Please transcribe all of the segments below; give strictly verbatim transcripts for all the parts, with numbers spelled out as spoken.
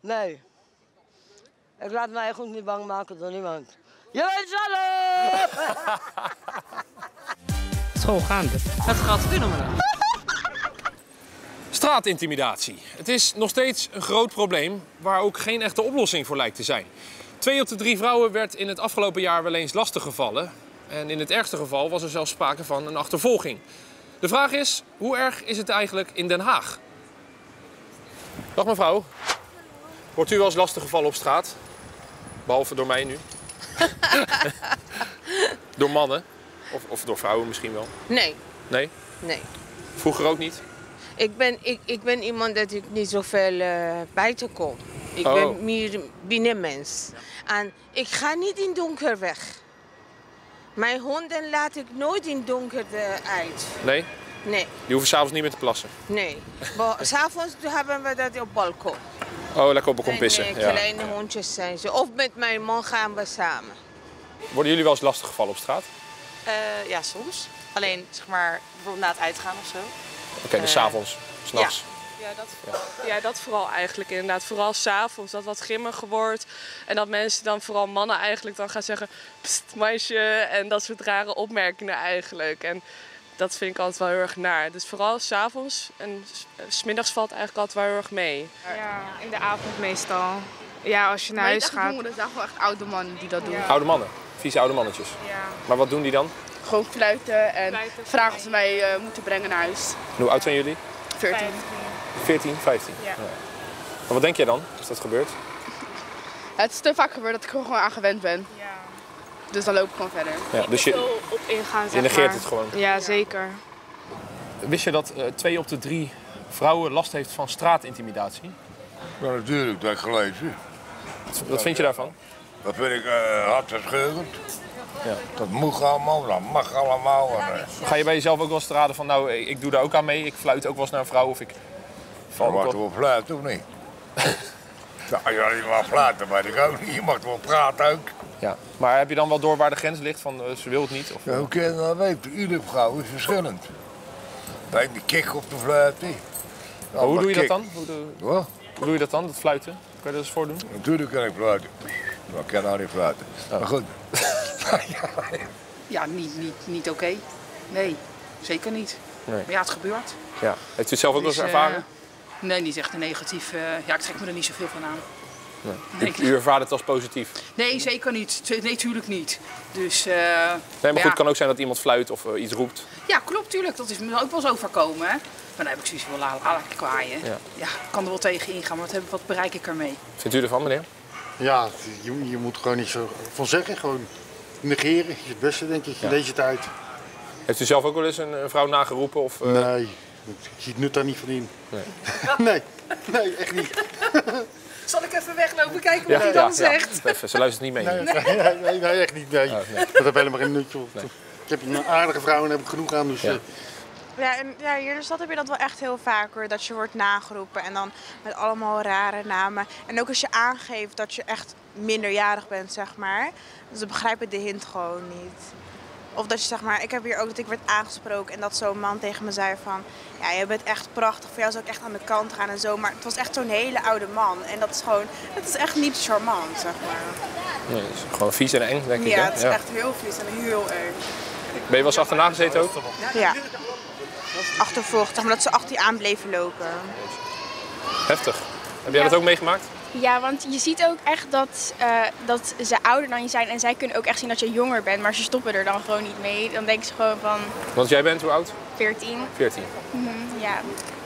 Nee. Ik laat mij goed niet bang maken door niemand. Je weet zelf! Schoolgaande. Het gaat fenomenaal. Straatintimidatie. Het is nog steeds een groot probleem waar ook geen echte oplossing voor lijkt te zijn. Twee op de drie vrouwen werd in het afgelopen jaar wel eens lastiggevallen. En in het ergste geval was er zelfs sprake van een achtervolging. De vraag is, hoe erg is het eigenlijk in Den Haag? Dag mevrouw. Wordt u wel eens lastiggevallen op straat? Behalve door mij nu. Door mannen? Of, of door vrouwen misschien wel? Nee. Nee? Nee. Vroeger ook niet? Ik ben, ik, ik ben iemand dat ik niet zoveel uh, buiten kom. Ik oh. ben meer binnenmens. En ik ga niet in donker weg. Mijn honden laat ik nooit in donker uit. Nee? Nee. Die hoeven s'avonds niet meer te plassen? Nee. S'avonds hebben we dat op balkon. Oh, lekker op balkon pissen. En, uh, kleine ja. hondjes zijn ze. Of met mijn man gaan we samen. Worden jullie wel eens lastiggevallen op straat? Uh, ja, soms. Alleen, zeg maar, bijvoorbeeld na het uitgaan of zo. Oké, okay, dus uh, 's avonds, 's nachts. Ja. Ja, dat vooral, ja, dat vooral eigenlijk inderdaad. Vooral 's avonds, dat wat grimmiger wordt. En dat mensen dan, vooral mannen eigenlijk, dan gaan zeggen... Pst, meisje, en dat soort rare opmerkingen eigenlijk. En dat vind ik altijd wel heel erg naar. Dus vooral 's avonds en 's middags valt eigenlijk altijd wel heel erg mee. Ja, in de avond meestal. Ja, als je naar huis gaat. Dat zijn wel echt oude mannen die dat doen. Ja. Oude mannen? Vieze oude mannetjes? Ja. Maar wat doen die dan? Gewoon fluiten en fluiten, vragen of ze mij uh, moeten brengen naar huis. En hoe oud zijn jullie? veertien. veertien, vijftien? Ja. Ja. Maar wat denk jij dan, als dat gebeurt? Ja, het is te vaak gebeurd dat ik er gewoon aan gewend ben. Ja. Dus dan loop ik gewoon verder. Ja, dus je, op ingaan, zeg je negeert maar. het gewoon? Ja, zeker. Wist je dat uh, twee op de drie vrouwen last heeft van straatintimidatie? Ja, natuurlijk, dat heb ik gelezen. Wat, wat vind je daarvan? Dat vind ik uh, hartverscheurend. Ja. Dat moet allemaal, dat mag allemaal. En, uh... Ga je bij jezelf ook wel eens te raden van, nou, ik doe daar ook aan mee, ik fluit ook wel eens naar een vrouw of ik... Je mag toch wel fluiten, of niet? Ja, als je niet mag fluiten, weet ik ook niet. Je mag toch wel praten ook. Ja, maar heb je dan wel door waar de grens ligt van, uh, ze wil het niet? Of... Ja, hoe kun je dat weten? Iedere vrouw is verschillend. De ene kick op de fluiten. Maar hoe doe je kick. dat dan? Hoe doe... Wat? Hoe doe je dat dan, dat fluiten? Kan je dat eens voordoen? Natuurlijk kan ik fluiten. Maar ik kan nou niet fluiten. Oh. Maar goed. Ja, niet, niet, niet oké. Okay. Nee, zeker niet. Nee. Maar ja, het gebeurt. Ja. Heeft u het zelf ook wel eens dus, ervaren? Uh, nee, niet echt een negatief. Uh, ja, ik trek me er niet zoveel van aan. Nee. U, u ervaart het als positief? Nee, zeker niet. Nee, natuurlijk niet. Dus, uh, nee, maar, maar goed, ja. het kan ook zijn dat iemand fluit of uh, iets roept. Ja, klopt, tuurlijk. Dat is me ook wel eens overkomen. Hè? Maar dan heb ik zoiets van, laat ik kwaaien. Ja. Ja, ik kan er wel tegen ingaan, maar wat, heb, wat bereik ik ermee? Vindt u ervan, meneer? Ja, je, je moet gewoon niet zo van zeggen. Gewoon negeren is het beste, denk ik, in ja. deze tijd. Heeft u zelf ook wel eens een, een vrouw nageroepen? Of, uh... Nee, ik zie het nut daar niet van in. Nee, nee, nee, echt niet. Zal ik even weglopen kijken wat ja, hij dan ja, zegt? Ja. Even, ze luistert niet mee. Nee, nee, nee, nee, nee echt niet. Nee. Oh, nee. Dat heb helemaal geen nutje. Nee. Ik heb een aardige vrouw en daar heb ik genoeg aan. Dus, ja. Ja, en ja, hier in de stad heb je dat wel echt heel vaak hoor. Dat je wordt nageroepen en dan met allemaal rare namen. En ook als je aangeeft dat je echt minderjarig bent, zeg maar. Dus ze begrijpen de hint gewoon niet. Of dat je zeg maar, ik heb hier ook dat ik werd aangesproken en dat zo'n man tegen me zei van... Ja, je bent echt prachtig, voor jou zou ik echt aan de kant gaan en zo. Maar het was echt zo'n hele oude man. En dat is gewoon, dat is echt niet charmant, zeg maar. Nee, het is gewoon vies en eng, denk ik. Ja, hè? het is ja. echt heel vies en heel eng. Ben je wel eens achterna gezeten ook? Ja. Achtervolgd, zeg maar dat ze achter je aan bleven lopen. Heftig. Heb jij ja. dat ook meegemaakt? Ja, want je ziet ook echt dat, uh, dat ze ouder dan je zijn en zij kunnen ook echt zien dat je jonger bent, maar ze stoppen er dan gewoon niet mee. Dan denken ze gewoon van... Want jij bent hoe oud? veertien. veertien. Mm-hmm, ja.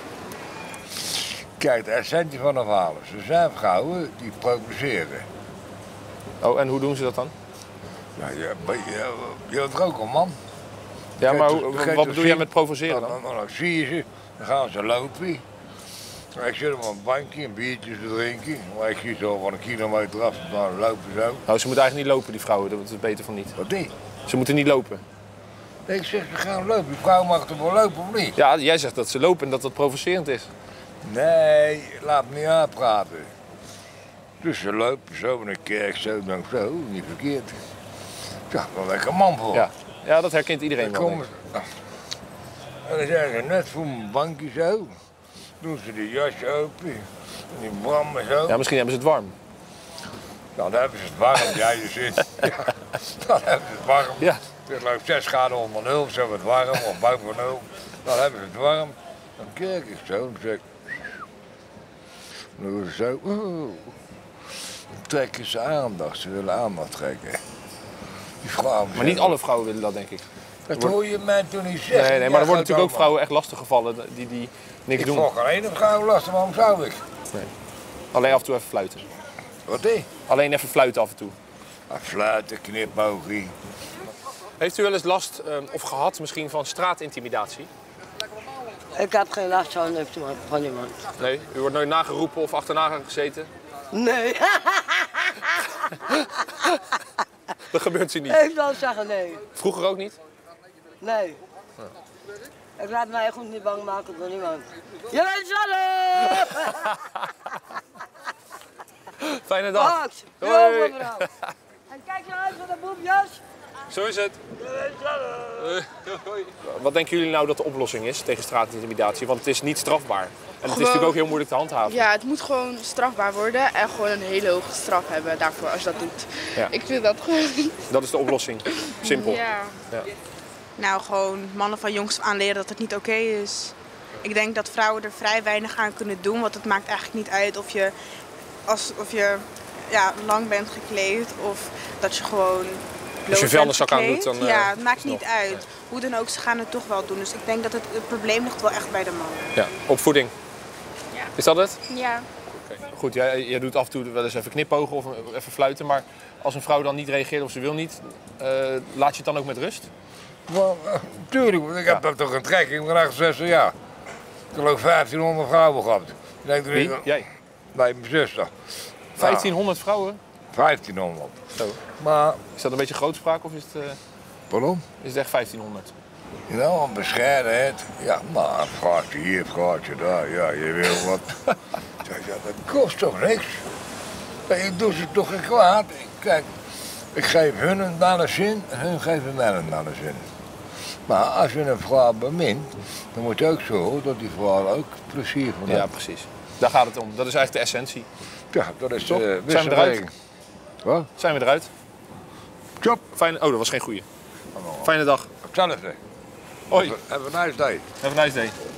Kijk, de essentie van de verhalen. Ze zijn vrouwen die provoceren. Oh, en hoe doen ze dat dan? Nou, je, je, je bent ook een man. Ja, maar hoe, wat bedoel jij met provoceren dan? Dan, dan, dan zie je ze, dan gaan ze lopen. Ik zit op een bankje, een biertje te drinken. Maar ik zie zo van een kilometer af, dan lopen zo. Nou, ze moeten eigenlijk niet lopen, die vrouwen. Dat is beter van niet. Wat niet? Ze moeten niet lopen. Nee, ik zeg, ze gaan lopen. Die vrouw mag toch wel lopen, of niet? Ja, jij zegt dat ze lopen en dat dat provocerend is. Nee, laat me niet aanpraten. Dus ze lopen zo in een kerk, zo, dan zo, niet verkeerd. Ja, wel lekker man voor. Ja, ja dat herkent iedereen dan wel. Komen ze, en dan zijn ze net voor mijn bankje zo. Doen ze de jasje open. Die bram en zo. Ja, misschien hebben ze het warm. Nou, dan hebben ze het warm, ja, je zit. Ja, dan hebben ze het warm. Ja. Het is geloof ik zes graden onder nul, ze hebben het warm, of boven nul. Dan hebben ze het warm. Dan kijk ik zo en zeg ik... Dan doen ze zo... Oeh. Dan trekken ze aandacht, ze willen aandacht trekken. Die vrouwen Maar niet alle vrouwen willen dat, denk ik. Dat hoor je mij toen niet zeggen. Nee, nee, maar er worden natuurlijk ook vrouwen echt lastig gevallen die, die niks ik doen. Ik volg alleen een vrouw lastig, waarom zou ik? Nee. Alleen af en toe even fluiten. Wat die? Alleen even fluiten af en toe. Ah, fluiten, knipoogje. Heeft u wel eens last uh, of gehad misschien van straatintimidatie? Ik heb geen last van, van iemand. Nee? U wordt nooit nageroepen of achterna gezeten? Nee. Dat gebeurt u niet? Ik wil zeggen nee. Vroeger ook niet? Nee. Ja. Ik laat mij goed niet bang maken door niemand. Je bent zelf! Fijne dag. Max, Hoi. En kijk je uit voor de boepjes? Zo is het. Wat denken jullie nou dat de oplossing is tegen straatintimidatie? Want het is niet strafbaar. En het gewoon, is natuurlijk ook heel moeilijk te handhaven. Ja, het moet gewoon strafbaar worden en gewoon een hele hoge straf hebben daarvoor als je dat doet. Ja. Ik vind dat gewoon... Dat is de oplossing. Simpel. Ja. Ja. Nou, gewoon mannen van jongs aan leren dat het niet oké okay is. Ik denk dat vrouwen er vrij weinig aan kunnen doen, want het maakt eigenlijk niet uit of je, als, of je ja, lang bent gekleed of dat je gewoon... Als je vuilniszak aan doet, dan... Ja, het maakt niet uit. Hoe dan ook, ze gaan het toch wel doen. Dus ik denk dat het, het probleem ligt wel echt bij de mannen. Ja, opvoeding. Ja. Is dat het? Ja. Okay. Goed, jij, jij doet af en toe wel eens even knipogen of even fluiten, maar als een vrouw dan niet reageert of ze wil niet, uh, laat je het dan ook met rust? Well, uh, tuurlijk, want ik heb ja. toch een trekking van achtenzestig jaar. Ik heb ook vijftienhonderd vrouwen gehad. Denk Wie? Ik, jij? Nee, mijn zuster. vijftienhonderd vrouwen? vijftienhonderd. Zo. Maar... Is dat een beetje grootspraak of is het... Uh... Pardon? Is het echt vijftienhonderd? Nou, een bescheidenheid. Ja, maar een gaatje hier, een gaatje daar. Ja, je wil wat. Ja, dat kost toch niks? Ik doe ze toch geen kwaad. Kijk, ik geef hun naar de zin en hun geven mij naar de zin. Maar als je een vrouw bemint, dan moet je ook zo dat die vrouw ook plezier van heeft. Ja, precies. Daar gaat het om. Dat is eigenlijk de essentie. Ja, dat is Top. uh, Zijn we eruit? Wat? Zijn we eruit? Top. Fijne... Oh, dat was geen goeie. Fijne dag. Hetzelfde. Hoi. Have a nice day. Have a nice day.